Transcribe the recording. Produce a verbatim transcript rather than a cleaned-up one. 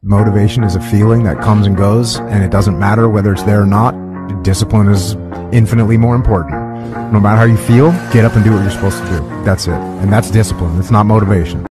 Motivation is a feeling that comes and goes, and it doesn't matter whether it's there or not. Discipline is infinitely more important. No matter how you feel, get up and do what you're supposed to do. That's it. And that's discipline. It's not motivation.